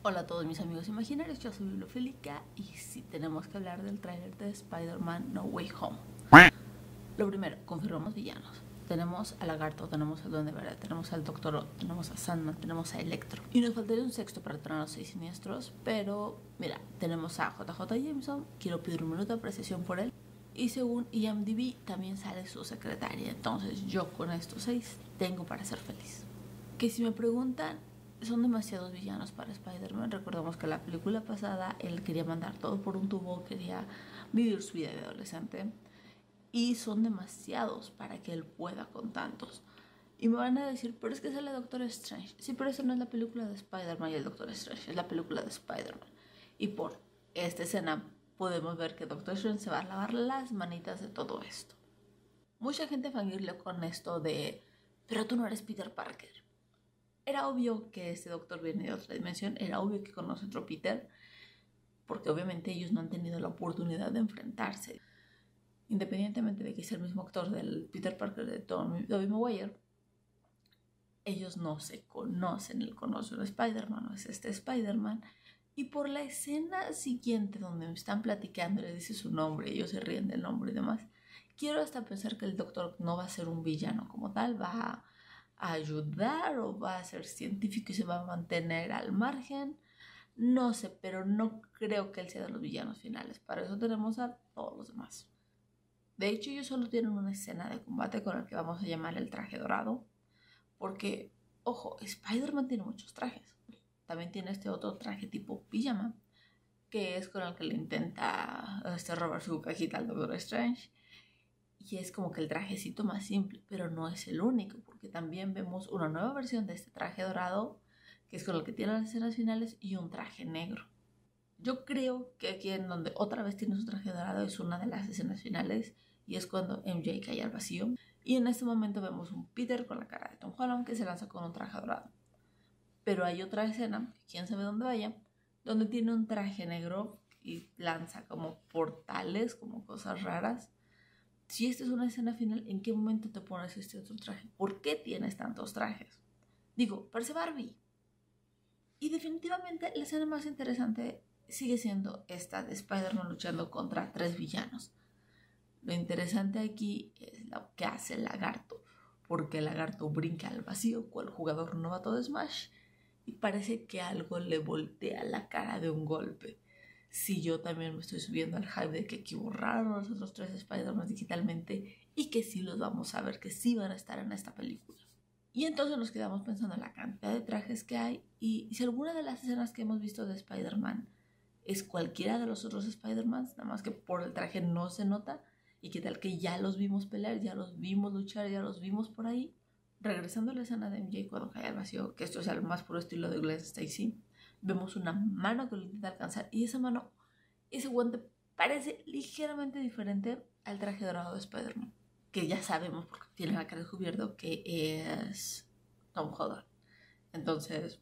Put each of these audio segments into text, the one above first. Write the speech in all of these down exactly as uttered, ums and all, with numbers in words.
Hola a todos mis amigos imaginarios, yo soy Bibliofílica y sí tenemos que hablar del tráiler de Spider-Man No Way Home. Lo primero, confirmamos villanos. Tenemos a Lagarto, tenemos al Duende Verde, tenemos al Doctor Octopus, tenemos a Sandman, tenemos a Electro. Y nos faltaría un sexto para tener a los seis siniestros, pero mira, tenemos a J J Jameson, quiero pedir un minuto de apreciación por él. Y según I M D B también sale su secretaria, entonces yo con estos seis tengo para ser feliz. Que si me preguntan, son demasiados villanos para Spider-Man. Recordemos que la película pasada él quería mandar todo por un tubo, quería vivir su vida de adolescente. Y son demasiados para que él pueda con tantos. Y me van a decir, pero es que sale Doctor Strange. Sí, pero eso no es la película de Spider-Man y el Doctor Strange, es la película de Spider-Man. Y por esta escena podemos ver que Doctor Strange se va a lavar las manitas de todo esto. Mucha gente fangirle con esto de, pero tú no eres Peter Parker. Era obvio que este doctor viene de otra dimensión, era obvio que conoce otro Peter, porque obviamente ellos no han tenido la oportunidad de enfrentarse. Independientemente de que sea el mismo actor del Peter Parker de Tobey Maguire, ellos no se conocen, él conoce un Spider-Man, no es este Spider-Man. Y por la escena siguiente donde me están platicando, le dice su nombre, ellos se ríen del nombre y demás, quiero hasta pensar que el doctor no va a ser un villano como tal, va a a ayudar o va a ser científico y se va a mantener al margen. No sé, pero no creo que él sea de los villanos finales. Para eso tenemos a todos los demás. De hecho, ellos solo tienen una escena de combate con el que vamos a llamar el traje dorado. Porque, ojo, Spider-Man tiene muchos trajes. También tiene este otro traje tipo pijama, que es con el que le intenta este, robar su cajita al Doctor Strange. Y es como que el trajecito más simple, pero no es el único, porque también vemos una nueva versión de este traje dorado, que es con el que tiene las escenas finales, y un traje negro. Yo creo que aquí en donde otra vez tiene su traje dorado es una de las escenas finales, y es cuando M J cae al vacío. Y en este momento vemos un Peter con la cara de Tom Holland que se lanza con un traje dorado. Pero hay otra escena, quién sabe dónde vaya, donde tiene un traje negro y lanza como portales, como cosas raras. Si esta es una escena final, ¿en qué momento te pones este otro traje? ¿Por qué tienes tantos trajes? Digo, parece Barbie. Y definitivamente la escena más interesante sigue siendo esta de Spider-Man luchando contra tres villanos. Lo interesante aquí es lo que hace el Lagarto, porque el Lagarto brinca al vacío cual jugador novato de Smash y parece que algo le voltea la cara de un golpe. Si yo también me estoy subiendo al hype de que aquí borraron los otros tres Spider-Man digitalmente y que sí los vamos a ver, que sí van a estar en esta película. Y entonces nos quedamos pensando en la cantidad de trajes que hay y si alguna de las escenas que hemos visto de Spider-Man es cualquiera de los otros Spider-Man, nada más que por el traje no se nota y que tal que ya los vimos pelear, ya los vimos luchar, ya los vimos por ahí. Regresando a la escena de M J cuando cae al vacío, que esto es el más puro estilo de Gwen Stacy, vemos una mano que lo intenta alcanzar y esa mano, ese guante parece ligeramente diferente al traje dorado de Spider-Man, que ya sabemos porque tiene la cara descubierto que es Tom Holland. Entonces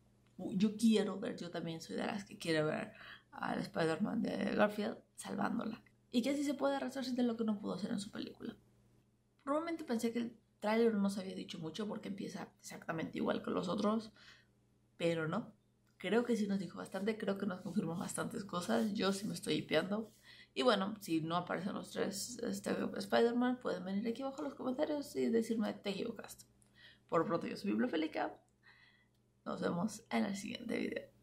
yo quiero ver, yo también soy de las que quiere ver al Spider-Man de Garfield salvándola y que así se puede arrastrarse de lo que no pudo hacer en su película. Probablemente pensé que el tráiler no nos había dicho mucho porque empieza exactamente igual que los otros, pero no. Creo que sí nos dijo bastante, creo que nos confirmó bastantes cosas. Yo sí me estoy hipeando. Y bueno, si no aparecen los tres este, Spider-Man, pueden venir aquí abajo en los comentarios y decirme te equivocaste. Por pronto, yo soy Bibliofílica. Nos vemos en el siguiente video.